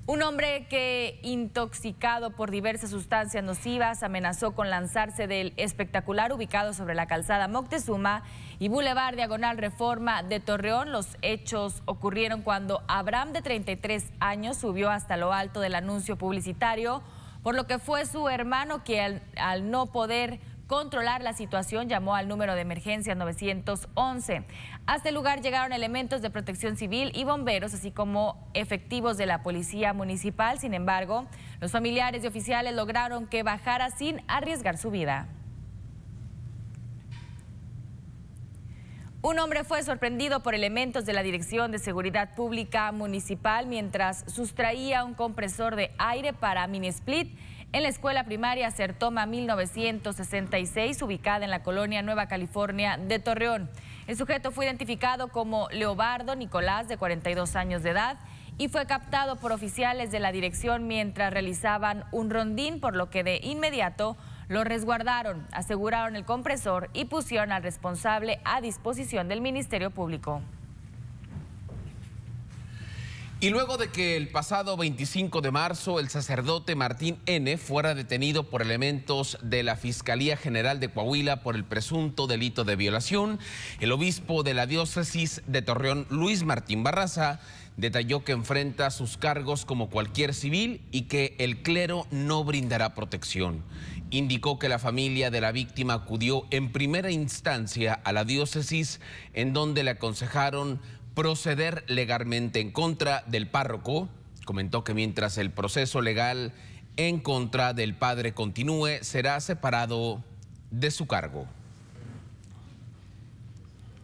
Un hombre que, intoxicado por diversas sustancias nocivas, amenazó con lanzarse del espectacular ubicado sobre la calzada Moctezuma y Boulevard Diagonal Reforma de Torreón. Los hechos ocurrieron cuando Abraham, de 33 años, subió hasta lo alto del anuncio publicitario, por lo que fue su hermano que al no poder controlar la situación llamó al número de emergencia 911. Hasta el lugar llegaron elementos de protección civil y bomberos, así como efectivos de la policía municipal. Sin embargo, los familiares y oficiales lograron que bajara sin arriesgar su vida. Un hombre fue sorprendido por elementos de la Dirección de Seguridad Pública Municipal mientras sustraía un compresor de aire para mini split en la escuela primaria Sertoma 1966, ubicada en la colonia Nueva California de Torreón. El sujeto fue identificado como Leobardo Nicolás, de 42 años de edad, y fue captado por oficiales de la dirección mientras realizaban un rondín, por lo que de inmediato lo resguardaron, aseguraron el compresor y pusieron al responsable a disposición del Ministerio Público. Y luego de que el pasado 25 de marzo el sacerdote Martín N. fuera detenido por elementos de la Fiscalía General de Coahuila por el presunto delito de violación, el obispo de la diócesis de Torreón, Luis Martín Barraza, detalló que enfrenta sus cargos como cualquier civil y que el clero no brindará protección. Indicó que la familia de la víctima acudió en primera instancia a la diócesis, en donde le aconsejaron proceder legalmente en contra del párroco. Comentó que mientras el proceso legal en contra del padre continúe, será separado de su cargo.